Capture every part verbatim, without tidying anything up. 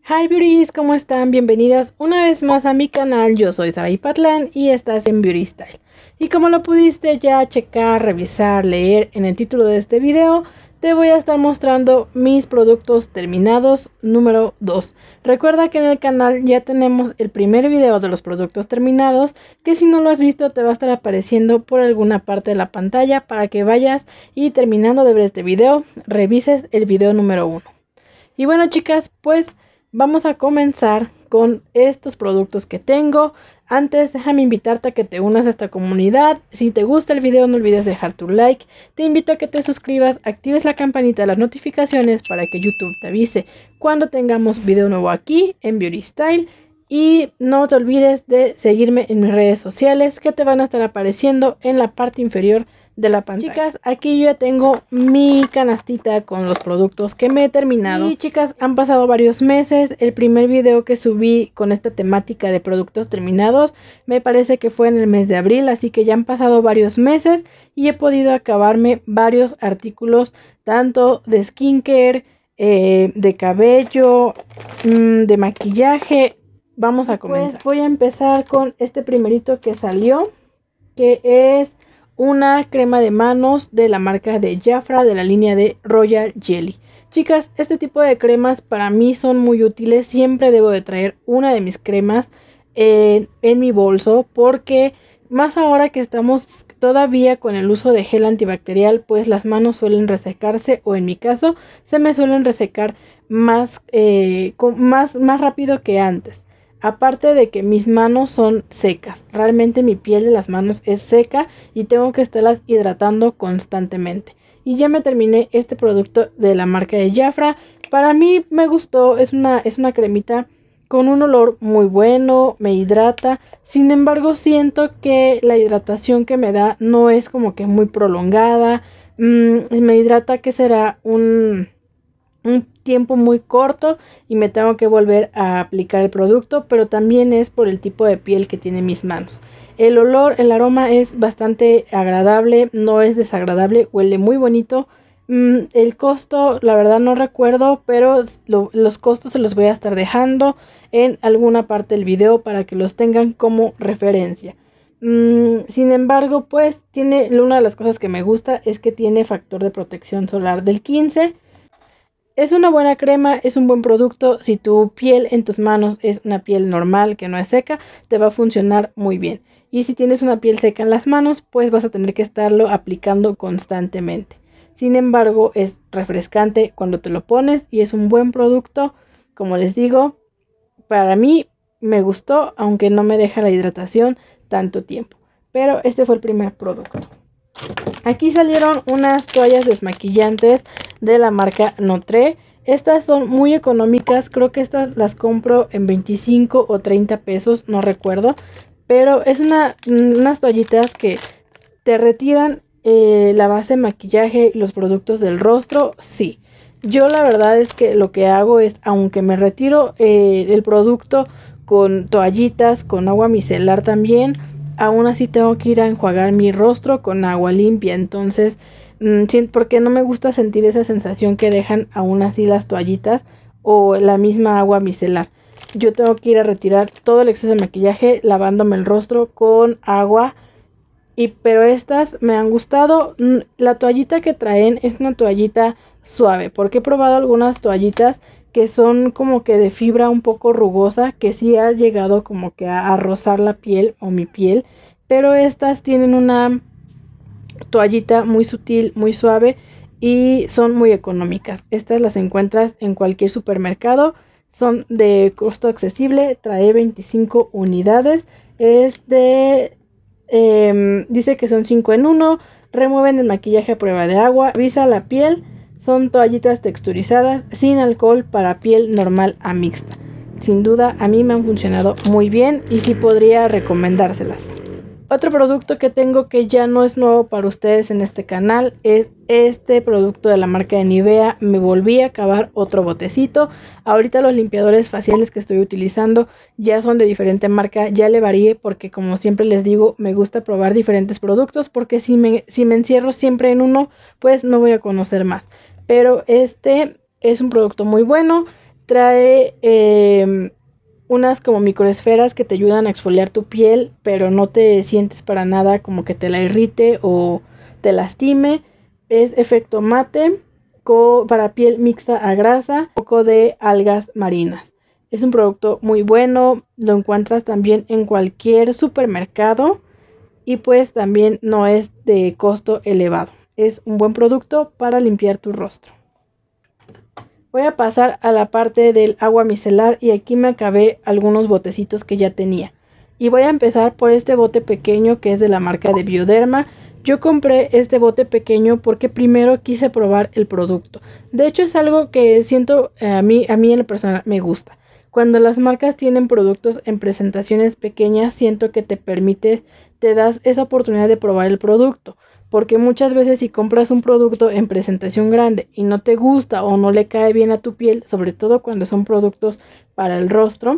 Hi beauties, ¿cómo están? Bienvenidas una vez más a mi canal. Yo soy Saray Patlan y estás en Beauty Style. Y como lo pudiste ya checar, revisar, leer en el título de este video, te voy a estar mostrando mis productos terminados número dos. Recuerda que en el canal ya tenemos el primer video de los productos terminados, que si no lo has visto te va a estar apareciendo por alguna parte de la pantalla para que vayas y terminando de ver este video, revises el video número uno. Y bueno chicas, pues vamos a comenzar con estos productos que tengo. Antes déjame invitarte a que te unas a esta comunidad. Si te gusta el video no olvides dejar tu like. Te invito a que te suscribas, actives la campanita de las notificaciones para que YouTube te avise cuando tengamos video nuevo aquí en Beauty Style. Y no te olvides de seguirme en mis redes sociales que te van a estar apareciendo en la parte inferior de la pantalla. Chicas, aquí yo ya tengo mi canastita con los productos que me he terminado. Y chicas, han pasado varios meses. El primer video que subí con esta temática de productos terminados me parece que fue en el mes de abril, así que ya han pasado varios meses y he podido acabarme varios artículos, tanto de skincare, eh, de cabello, mmm, de maquillaje. Vamos a comenzar. Pues voy a empezar con este primerito que salió, que es una crema de manos de la marca de Jafra, de la línea de Royal Jelly. Chicas, este tipo de cremas para mí son muy útiles. Siempre debo de traer una de mis cremas en, en mi bolso, porque más ahora que estamos todavía con el uso de gel antibacterial, pues las manos suelen resecarse, o en mi caso se me suelen resecar más, eh, con, más, más rápido que antes. Aparte de que mis manos son secas, realmente mi piel de las manos es seca y tengo que estarlas hidratando constantemente. Y ya me terminé este producto de la marca de Jafra. Para mí me gustó, es una, es una cremita con un olor muy bueno, me hidrata. Sin embargo, siento que la hidratación que me da no es como que muy prolongada. Mm, me hidrata que será un... un tiempo muy corto y me tengo que volver a aplicar el producto, pero también es por el tipo de piel que tiene mis manos. El olor, el aroma es bastante agradable, no es desagradable, huele muy bonito. Mm, el costo, la verdad no recuerdo, pero lo, los costos se los voy a estar dejando en alguna parte del video para que los tengan como referencia. Mm, sin embargo, pues tiene, una de las cosas que me gusta es que tiene factor de protección solar del quince. Es una buena crema, es un buen producto. Si tu piel en tus manos es una piel normal, que no es seca, te va a funcionar muy bien. Y si tienes una piel seca en las manos, pues vas a tener que estarlo aplicando constantemente. Sin embargo, es refrescante cuando te lo pones y es un buen producto. Como les digo, para mí me gustó, aunque no me deja la hidratación tanto tiempo. Pero este fue el primer producto. Aquí salieron unas toallas desmaquillantes de la marca Notre. Estas son muy económicas, creo que estas las compro en veinticinco o treinta pesos, no recuerdo. Pero es una, unas toallitas que te retiran eh, la base de maquillaje y los productos del rostro. Sí, yo la verdad es que lo que hago es, aunque me retiro eh, el producto con toallitas, con agua micelar también, aún así tengo que ir a enjuagar mi rostro con agua limpia. Entonces, mmm, porque no me gusta sentir esa sensación que dejan aún así las toallitas o la misma agua micelar. Yo tengo que ir a retirar todo el exceso de maquillaje lavándome el rostro con agua. Y, pero estas me han gustado. La toallita que traen es una toallita suave, porque he probado algunas toallitas que son como que de fibra un poco rugosa, que sí ha llegado como que a, a rozar la piel o mi piel, pero estas tienen una toallita muy sutil, muy suave y son muy económicas. Estas las encuentras en cualquier supermercado, son de costo accesible, trae veinticinco unidades, es de, eh, dice que son cinco en uno, remueven el maquillaje a prueba de agua, avisa la piel. Son toallitas texturizadas sin alcohol para piel normal a mixta. Sin duda a mí me han funcionado muy bien y sí podría recomendárselas. Otro producto que tengo que ya no es nuevo para ustedes en este canal es este producto de la marca de Nivea. Me volví a acabar otro botecito. Ahorita los limpiadores faciales que estoy utilizando ya son de diferente marca. Ya le varié porque, como siempre les digo, me gusta probar diferentes productos, porque si me, si me encierro siempre en uno, pues no voy a conocer más. Pero este es un producto muy bueno. Trae eh, unas como microesferas que te ayudan a exfoliar tu piel, pero no te sientes para nada como que te la irrite o te lastime. Es efecto mate para piel mixta a grasa, un poco de algas marinas. Es un producto muy bueno, lo encuentras también en cualquier supermercado y pues también no es de costo elevado. Es un buen producto para limpiar tu rostro. Voy a pasar a la parte del agua micelar y aquí me acabé algunos botecitos que ya tenía. Y voy a empezar por este bote pequeño que es de la marca de Bioderma. Yo compré este bote pequeño porque primero quise probar el producto. De hecho es algo que siento eh, a mí, a mí en lo personal me gusta. Cuando las marcas tienen productos en presentaciones pequeñas, siento que te permite, te das esa oportunidad de probar el producto. Porque muchas veces si compras un producto en presentación grande y no te gusta o no le cae bien a tu piel, sobre todo cuando son productos para el rostro,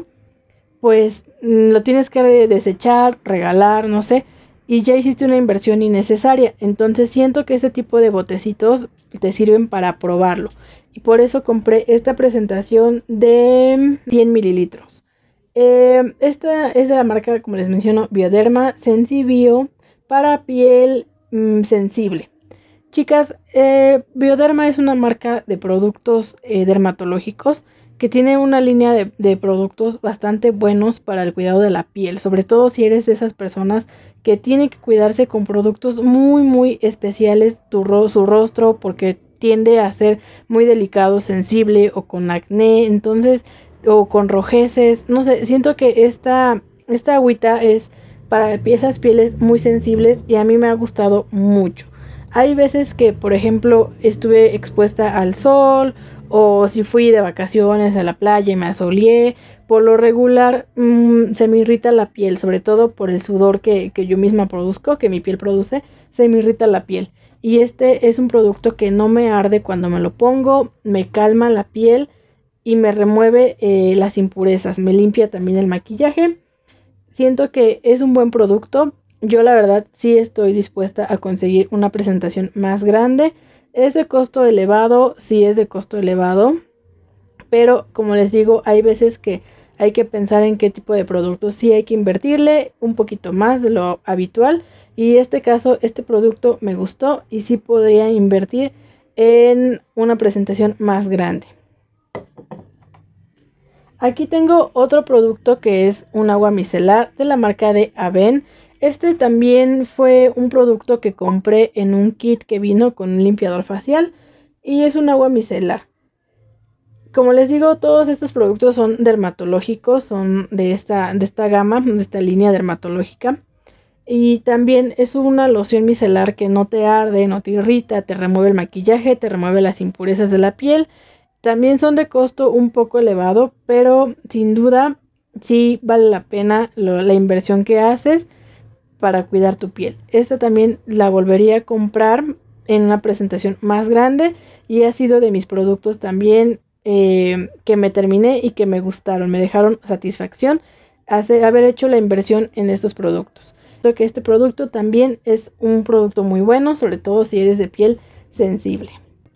pues lo tienes que desechar, regalar, no sé, y ya hiciste una inversión innecesaria. Entonces siento que este tipo de botecitos te sirven para probarlo. Y por eso compré esta presentación de cien mililitros. Eh, esta es de la marca, como les menciono, Bioderma Sensibio para piel mmm, sensible. Chicas, eh, Bioderma es una marca de productos eh, dermatológicos que tiene una línea de, de productos bastante buenos para el cuidado de la piel, sobre todo si eres de esas personas que tienen que cuidarse con productos muy muy especiales tu ro su rostro porque tiende a ser muy delicado, sensible o con acné, entonces o con rojeces, no sé, siento que esta, esta agüita es para esas pieles muy sensibles y a mí me ha gustado mucho. Hay veces que, por ejemplo, estuve expuesta al sol o si fui de vacaciones a la playa y me asoleé, por lo regular mmm, se me irrita la piel, sobre todo por el sudor que, que yo misma produzco, que mi piel produce, se me irrita la piel. Y este es un producto que no me arde cuando me lo pongo, me calma la piel y me remueve eh, las impurezas, me limpia también el maquillaje. Siento que es un buen producto. Yo la verdad sí estoy dispuesta a conseguir una presentación más grande. Es de costo elevado, sí es de costo elevado. Pero como les digo, hay veces que hay que pensar en qué tipo de productos sí hay que invertirle un poquito más de lo habitual. Y en este caso, este producto me gustó y sí podría invertir en una presentación más grande. Aquí tengo otro producto que es un agua micelar de la marca de Aven. Este también fue un producto que compré en un kit que vino con un limpiador facial y es un agua micelar. Como les digo, todos estos productos son dermatológicos, son de esta, de esta gama, de esta línea dermatológica. Y también es una loción micelar que no te arde, no te irrita, te remueve el maquillaje, te remueve las impurezas de la piel. También son de costo un poco elevado, pero sin duda sí vale la pena lo, la inversión que haces para cuidar tu piel. Esta también la volvería a comprar en una presentación más grande y ha sido de mis productos también eh, que me terminé y que me gustaron, me dejaron satisfacción hacer, haber hecho la inversión en estos productos. Creo que este producto también es un producto muy bueno, sobre todo si eres de piel sensible.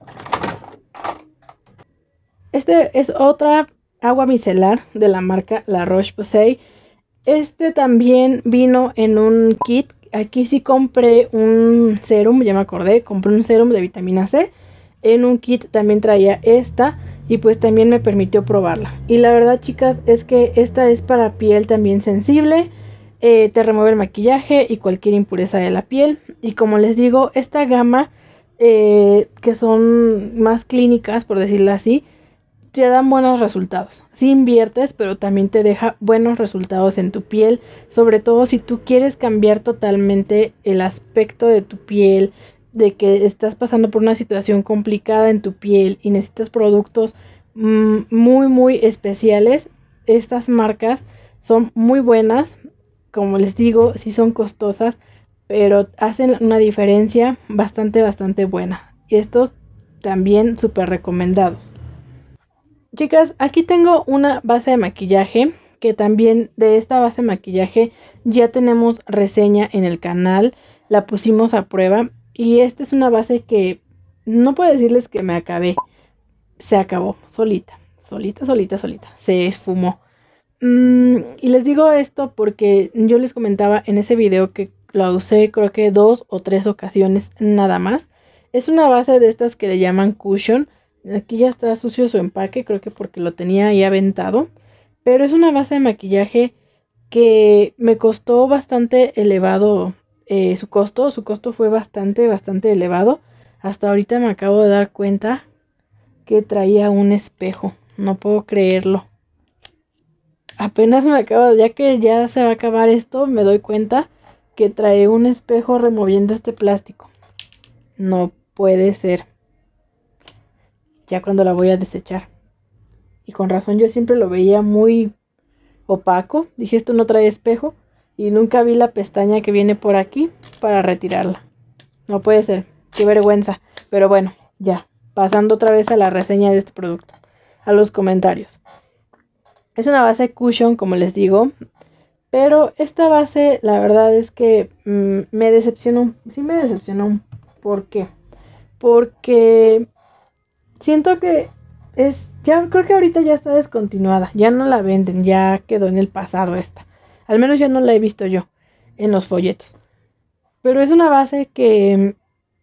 Este es otra agua micelar de la marca La Roche-Posay. Este también vino en un kit. Aquí sí compré un serum, ya me acordé, compré un serum de vitamina C. En un kit también traía esta y pues también me permitió probarla. Y la verdad, chicas, es que esta es para piel también sensible. Eh, te remueve el maquillaje y cualquier impureza de la piel. Y como les digo, esta gama eh, que son más clínicas, por decirlo así, te dan buenos resultados. Si inviertes, pero también te deja buenos resultados en tu piel, sobre todo si tú quieres cambiar totalmente el aspecto de tu piel, de que estás pasando por una situación complicada en tu piel y necesitas productos mmm, muy muy especiales. Estas marcas son muy buenas, como les digo, sí son costosas, pero hacen una diferencia bastante bastante buena. Y estos también súper recomendados. Chicas, aquí tengo una base de maquillaje, que también de esta base de maquillaje ya tenemos reseña en el canal, la pusimos a prueba y esta es una base que no puedo decirles que me acabé, se acabó solita, solita, solita, solita, se esfumó. Mm, y les digo esto porque yo les comentaba en ese video que la usé creo que dos o tres ocasiones nada más. Es una base de estas que le llaman cushion. Aquí ya está sucio su empaque, creo que porque lo tenía ahí aventado. Pero es una base de maquillaje que me costó bastante elevado eh, su costo. Su costo fue bastante, bastante elevado. Hasta ahorita me acabo de dar cuenta que traía un espejo. No puedo creerlo. Apenas me acabo, ya que ya se va a acabar esto, me doy cuenta que trae un espejo removiendo este plástico. No puede ser. Ya cuando la voy a desechar. Y con razón yo siempre lo veía muy opaco. Dije, esto no trae espejo. Y nunca vi la pestaña que viene por aquí para retirarla. No puede ser. Qué vergüenza. Pero bueno, ya. Pasando otra vez a la reseña de este producto. A los comentarios. Es una base cushion, como les digo. Pero esta base, la verdad es que mmm, me decepcionó. Sí me decepcionó. ¿Por qué? Porque siento que es... Ya creo que ahorita ya está descontinuada. Ya no la venden. Ya quedó en el pasado esta. Al menos ya no la he visto yo en los folletos. Pero es una base que...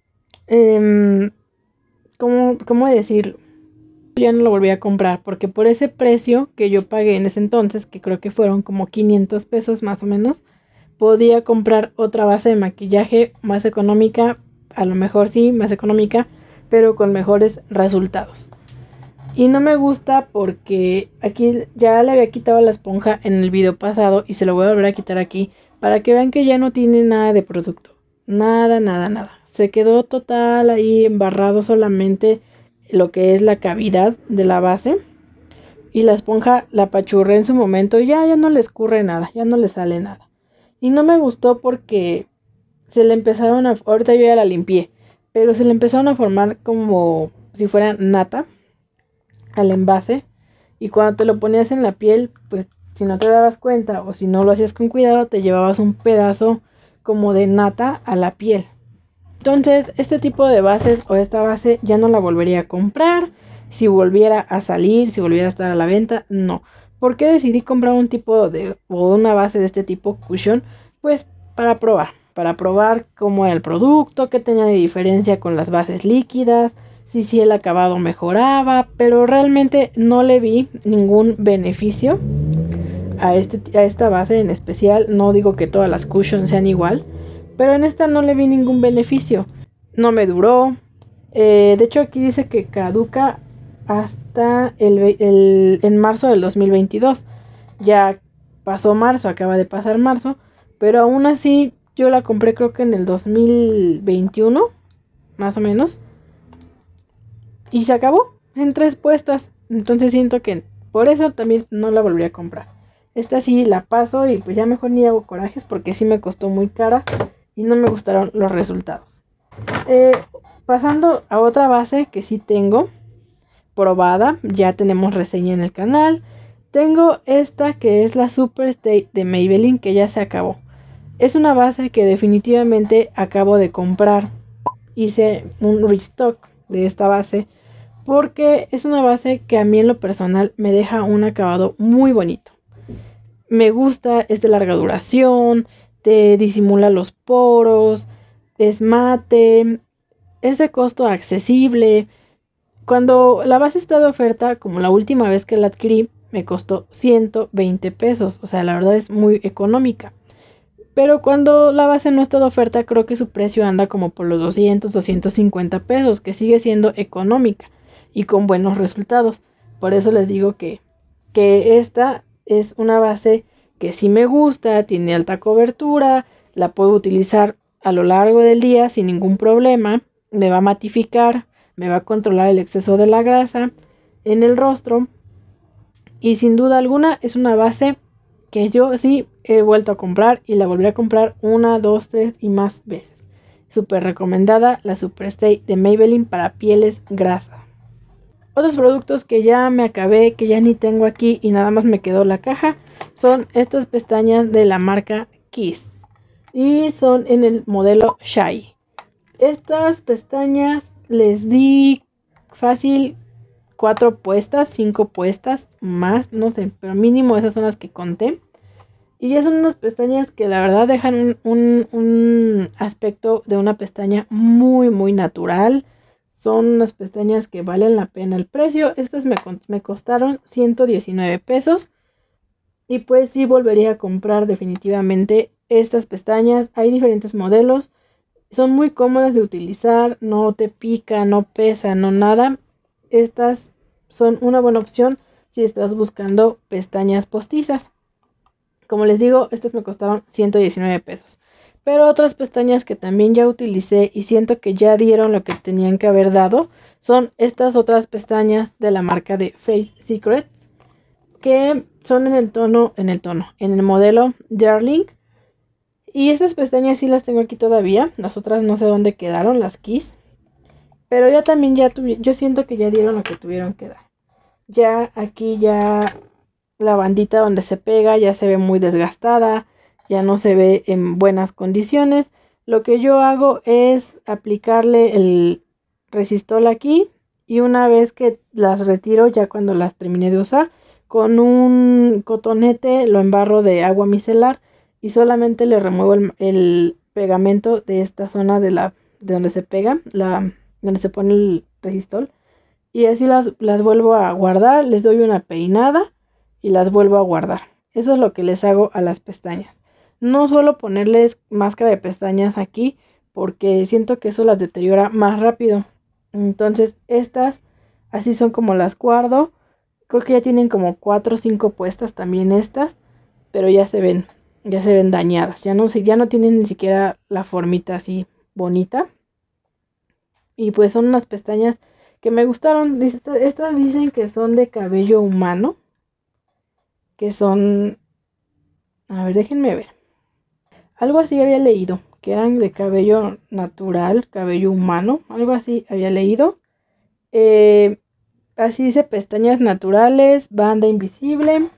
Eh, ¿cómo, ¿Cómo decirlo? Ya no lo volví a comprar porque por ese precio que yo pagué en ese entonces, que creo que fueron como quinientos pesos más o menos, podía comprar otra base de maquillaje más económica, a lo mejor sí, más económica, pero con mejores resultados. Y no me gusta porque aquí ya le había quitado la esponja en el video pasado y se lo voy a volver a quitar aquí para que vean que ya no tiene nada de producto. Nada, nada, nada. Se quedó total ahí embarrado solamente lo que es la cavidad de la base. Y la esponja la apachurré en su momento y ya, ya no le escurre nada, ya no le sale nada. Y no me gustó porque se le empezaron a... Ahorita yo ya la limpié, pero se le empezaron a formar como si fuera nata al envase. Y cuando te lo ponías en la piel, pues si no te dabas cuenta o si no lo hacías con cuidado, te llevabas un pedazo como de nata a la piel. Entonces, este tipo de bases o esta base ya no la volvería a comprar. Si volviera a salir, si volviera a estar a la venta, no. ¿Por qué decidí comprar un tipo de o una base de este tipo cushion? Pues para probar, para probar cómo era el producto, qué tenía de diferencia con las bases líquidas, si sí el acabado mejoraba, pero realmente no le vi ningún beneficio a, este, a esta base en especial. No digo que todas las cushions sean igual, pero en esta no le vi ningún beneficio. No me duró. Eh, de hecho aquí dice que caduca hasta el, el, en marzo del dos mil veintidós. Ya pasó marzo, acaba de pasar marzo. Pero aún así yo la compré creo que en el dos mil veintiuno, más o menos. Y se acabó en tres puestas. Entonces siento que por eso también no la volví a comprar. Esta sí la paso y pues ya mejor ni hago corajes porque sí me costó muy cara y no me gustaron los resultados. Eh, pasando a otra base que sí tengo probada, ya tenemos reseña en el canal. Tengo esta que es la Super Stay de Maybelline, que ya se acabó. Es una base que definitivamente acabo de comprar. Hice un restock de esta base porque es una base que a mí en lo personal me deja un acabado muy bonito. Me gusta, es de larga duración, te disimula los poros, es mate, es de costo accesible. Cuando la base está de oferta, como la última vez que la adquirí, me costó ciento veinte pesos. O sea, la verdad es muy económica. Pero cuando la base no está de oferta, creo que su precio anda como por los doscientos, doscientos cincuenta pesos, que sigue siendo económica y con buenos resultados. Por eso les digo que, que esta es una base que sí me gusta, tiene alta cobertura, la puedo utilizar a lo largo del día sin ningún problema, me va a matificar, me va a controlar el exceso de la grasa en el rostro y sin duda alguna es una base que yo sí he vuelto a comprar y la volveré a comprar una, dos, tres y más veces. Súper recomendada la Super Stay de Maybelline para pieles grasas. Otros productos que ya me acabé, que ya ni tengo aquí y nada más me quedó la caja, son estas pestañas de la marca Kiss. Y son en el modelo Shy. Estas pestañas les di fácil cuatro puestas, cinco puestas, más, no sé, pero mínimo esas son las que conté. Y ya son unas pestañas que la verdad dejan un, un, un aspecto de una pestaña muy muy natural. Son unas pestañas que valen la pena el precio. Estas me, me costaron ciento diecinueve pesos. Y pues sí volvería a comprar definitivamente estas pestañas. Hay diferentes modelos. Son muy cómodas de utilizar. No te pica, no pesa, no nada. Estas son una buena opción si estás buscando pestañas postizas. Como les digo, estas me costaron ciento diecinueve pesos. Pero otras pestañas que también ya utilicé y siento que ya dieron lo que tenían que haber dado son estas otras pestañas de la marca de Face Secrets, que son en el tono, en el tono, en el modelo Darling. Y estas pestañas sí las tengo aquí todavía. Las otras no sé dónde quedaron, las Kiss. Pero ya también ya tuve, yo siento que ya dieron lo que tuvieron que dar. Ya aquí ya la bandita donde se pega ya se ve muy desgastada, ya no se ve en buenas condiciones. Lo que yo hago es aplicarle el resistol aquí y una vez que las retiro, ya cuando las terminé de usar, con un cotonete lo embarro de agua micelar y solamente le remuevo el, el pegamento de esta zona de la de donde se pega, la donde se pone el resistol, y así las, las vuelvo a guardar, les doy una peinada y las vuelvo a guardar. Eso es lo que les hago a las pestañas. No suelo ponerles máscara de pestañas aquí porque siento que eso las deteriora más rápido. Entonces estas así son como las guardo. Creo que ya tienen como cuatro o cinco puestas también estas, pero ya se ven, ya se ven dañadas. Ya no, ya no tienen ni siquiera la formita así bonita. Y pues son unas pestañas que me gustaron. Estas dicen que son de cabello humano. Que son... A ver, déjenme ver. Algo así había leído. Que eran de cabello natural, cabello humano. Algo así había leído. Eh, así dice, pestañas naturales, banda invisible.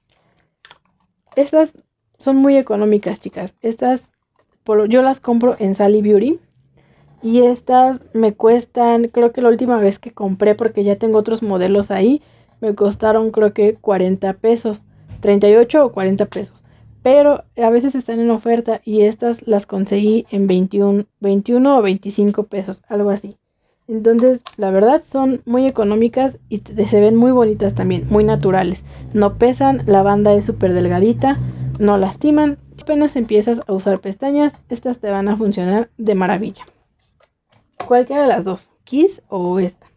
Estas son muy económicas, chicas. Estas por, yo las compro en Sally Beauty. Y estas me cuestan, creo que la última vez que compré, porque ya tengo otros modelos ahí, me costaron creo que cuarenta pesos, treinta y ocho o cuarenta pesos. Pero a veces están en oferta y estas las conseguí en veintiuno, veintiuno o veinticinco pesos, algo así. Entonces, la verdad son muy económicas y se ven muy bonitas también, muy naturales. No pesan, la banda es súper delgadita, no lastiman. Si apenas empiezas a usar pestañas, estas te van a funcionar de maravilla. Cualquiera de las dos, Kiss o esta.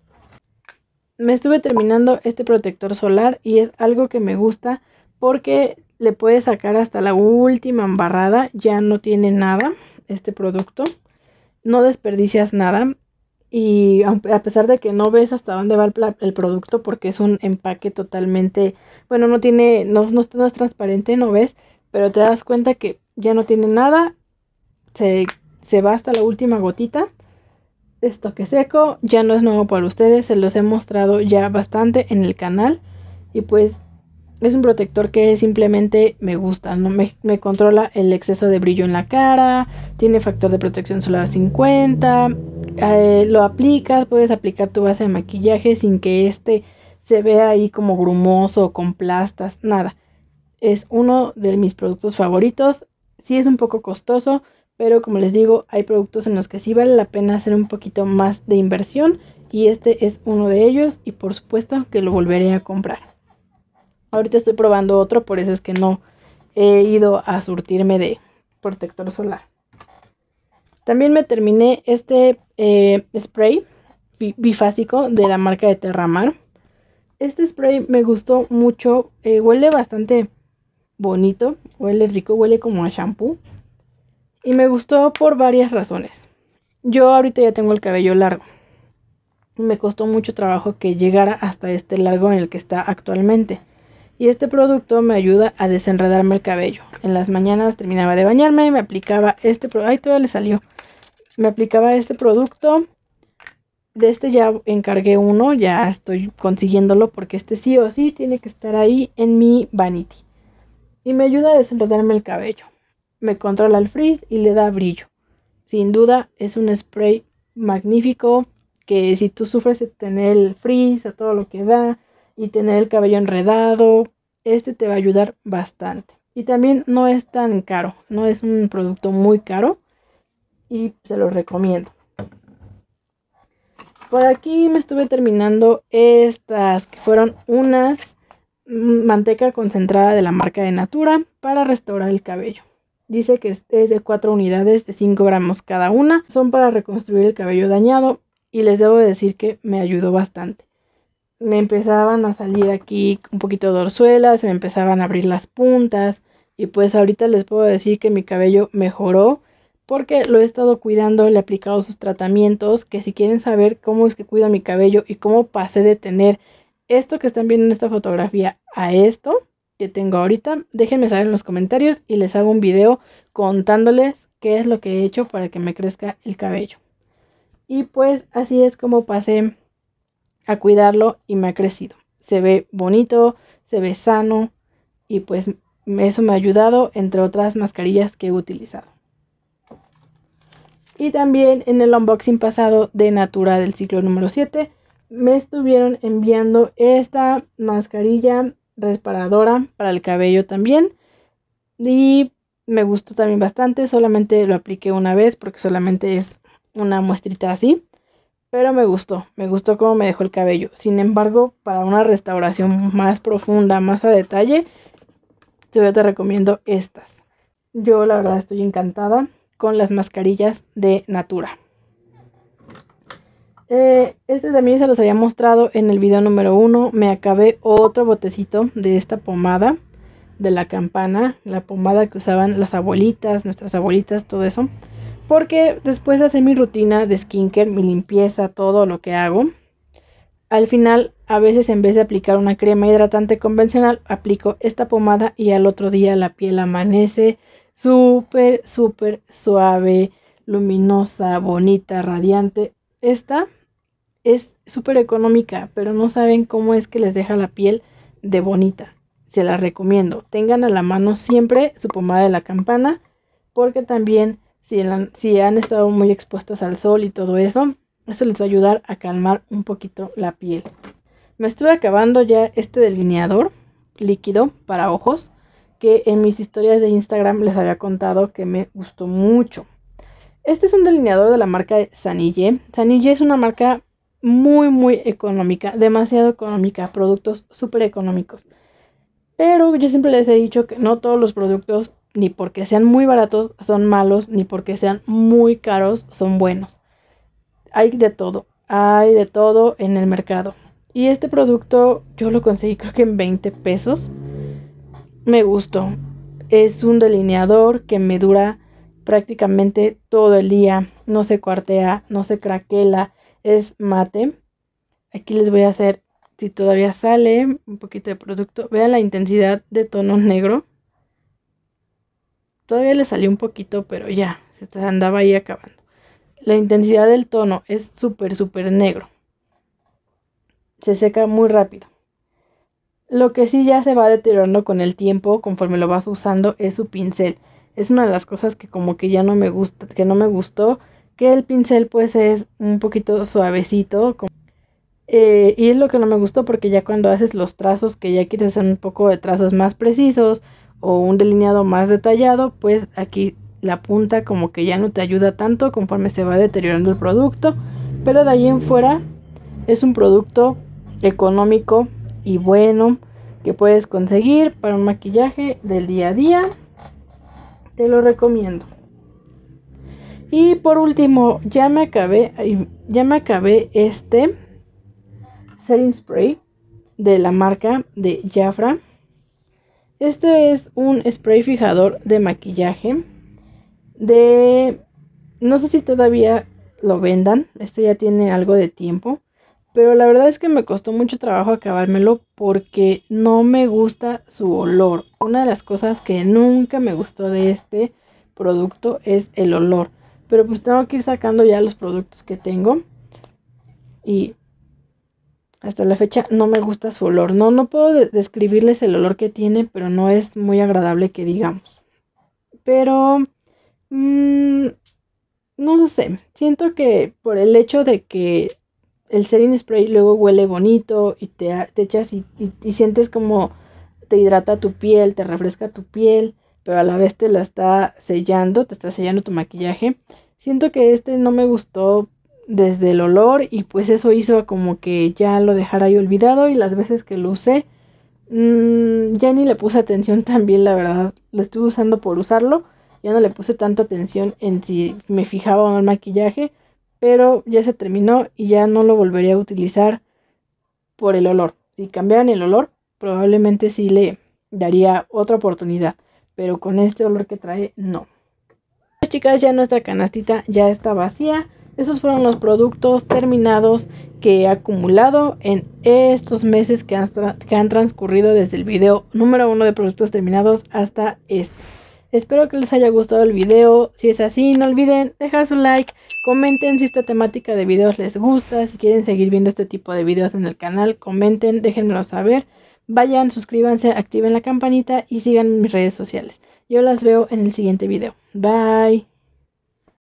Me estuve terminando este protector solar y es algo que me gusta porque le puedes sacar hasta la última embarrada. Ya no tiene nada este producto, no desperdicias nada. Y a pesar de que no ves hasta dónde va el, el producto porque es un empaque totalmente, bueno, no tiene, no, no, no es transparente, no ves, pero te das cuenta que ya no tiene nada, se, se va hasta la última gotita. Estoque seco, ya no es nuevo para ustedes, se los he mostrado ya bastante en el canal y pues es un protector que simplemente me gusta, ¿no? me, me controla el exceso de brillo en la cara, tiene factor de protección solar cincuenta, eh, lo aplicas, puedes aplicar tu base de maquillaje sin que este se vea ahí como grumoso o con plastas, nada. Es uno de mis productos favoritos, sí es un poco costoso, pero como les digo, hay productos en los que sí vale la pena hacer un poquito más de inversión y este es uno de ellos y por supuesto que lo volveré a comprar. Ahorita estoy probando otro, por eso es que no he ido a surtirme de protector solar. También me terminé este eh, spray bifásico de la marca de Terramar. Este spray me gustó mucho, eh, huele bastante bonito, huele rico, huele como a shampoo. Y me gustó por varias razones. Yo ahorita ya tengo el cabello largo. Y me costó mucho trabajo que llegara hasta este largo en el que está actualmente. Y este producto me ayuda a desenredarme el cabello. En las mañanas terminaba de bañarme y me aplicaba este producto. Ay, todavía le salió. Me aplicaba este producto. De este ya encargué uno. Ya estoy consiguiéndolo porque este sí o sí tiene que estar ahí en mi vanity. Y me ayuda a desenredarme el cabello. Me controla el frizz y le da brillo. Sin duda es un spray magnífico, que si tú sufres de tener el frizz a todo lo que da y tener el cabello enredado, este te va a ayudar bastante. Y también no es tan caro, no es un producto muy caro y se lo recomiendo. Por aquí me estuve terminando estas que fueron unas manteca concentrada de la marca de Natura para restaurar el cabello. Dice que es de cuatro unidades de cinco gramos cada una. Son para reconstruir el cabello dañado y les debo decir que me ayudó bastante. Me empezaban a salir aquí un poquito de orzuelas, me empezaban a abrir las puntas y pues ahorita les puedo decir que mi cabello mejoró porque lo he estado cuidando, le he aplicado sus tratamientos, que si quieren saber cómo es que cuido mi cabello y cómo pasé de tener esto que están viendo en esta fotografía a esto que tengo ahorita, déjenme saber en los comentarios y les hago un video contándoles qué es lo que he hecho para que me crezca el cabello. Y pues así es como pasé a cuidarlo y me ha crecido. Se ve bonito, se ve sano y pues eso me ha ayudado entre otras mascarillas que he utilizado. Y también en el unboxing pasado de Natura del ciclo número siete me estuvieron enviando esta mascarilla reparadora para el cabello también. Y me gustó también bastante, solamente lo apliqué una vez porque solamente es una muestrita así. Pero me gustó, me gustó cómo me dejó el cabello. Sin embargo, para una restauración más profunda, más a detalle, yo te recomiendo estas. Yo la verdad estoy encantada con las mascarillas de Natura. Eh, este también se los había mostrado en el video número uno. Me acabé otro botecito de esta pomada de la campana. La pomada que usaban las abuelitas, nuestras abuelitas, todo eso. Porque después de hacer mi rutina de skincare, mi limpieza, todo lo que hago, al final a veces en vez de aplicar una crema hidratante convencional, aplico esta pomada y al otro día la piel amanece súper, súper suave, luminosa, bonita, radiante. Esta es súper económica, pero no saben cómo es que les deja la piel de bonita. Se la recomiendo. Tengan a la mano siempre su pomada de la campana, porque también si, la, si han estado muy expuestas al sol y todo eso, eso les va a ayudar a calmar un poquito la piel. Me estuve acabando ya este delineador líquido para ojos, que en mis historias de Instagram les había contado que me gustó mucho. Este es un delineador de la marca de Sanille. Sanille es una marca muy muy económica, demasiado económica, productos súper económicos. Pero yo siempre les he dicho que no todos los productos, ni porque sean muy baratos, son malos, ni porque sean muy caros, son buenos. Hay de todo, hay de todo en el mercado. Y este producto yo lo conseguí creo que en veinte pesos. Me gustó. Es un delineador que me dura prácticamente todo el día. No se cuartea, no se craquela, es mate. Aquí les voy a hacer, si todavía sale un poquito de producto. Vean la intensidad de tono negro. Todavía le salió un poquito, pero ya, se andaba ahí acabando. La intensidad del tono es súper, súper negro. Se seca muy rápido. Lo que sí ya se va deteriorando con el tiempo, conforme lo vas usando, es su pincel. Es una de las cosas que como que ya no me gusta, que no me gustó, que el pincel pues es un poquito suavecito. Eh, y es lo que no me gustó porque ya cuando haces los trazos, que ya quieres hacer un poco de trazos más precisos o un delineado más detallado, pues aquí la punta como que ya no te ayuda tanto conforme se va deteriorando el producto. Pero de ahí en fuera es un producto económico y bueno que puedes conseguir para un maquillaje del día a día. Te lo recomiendo. Y por último, ya me acabé, ya me acabé este setting spray de la marca de Jafra. Este es un spray fijador de maquillaje de, no sé si todavía lo vendan, este ya tiene algo de tiempo, pero la verdad es que me costó mucho trabajo acabármelo porque no me gusta su olor. Una de las cosas que nunca me gustó de este producto es el olor, pero pues tengo que ir sacando ya los productos que tengo y hasta la fecha no me gusta su olor. No, no puedo de- describirles el olor que tiene, pero no es muy agradable que digamos. Pero mmm, no sé, siento que por el hecho de que el setting spray luego huele bonito y te, te echas y, y, y sientes como te hidrata tu piel, te refresca tu piel, pero a la vez te la está sellando, te está sellando tu maquillaje. Siento que este no me gustó desde el olor y pues eso hizo como que ya lo dejara ahí olvidado, y las veces que lo usé mmm, ya ni le puse atención también, la verdad. Lo estuve usando por usarlo, ya no le puse tanta atención en si me fijaba o no el maquillaje, pero ya se terminó y ya no lo volvería a utilizar por el olor. Si cambiaran el olor, probablemente sí le daría otra oportunidad, pero con este olor que trae, no. Pues, chicas, ya nuestra canastita ya está vacía. Esos fueron los productos terminados que he acumulado en estos meses que han, que han transcurrido desde el video número uno de productos terminados hasta este. Espero que les haya gustado el video. Si es así, no olviden dejar su like, comenten si esta temática de videos les gusta, si quieren seguir viendo este tipo de videos en el canal, comenten, déjenmelo saber. Vayan, suscríbanse, activen la campanita y sigan mis redes sociales. Yo las veo en el siguiente video. Bye.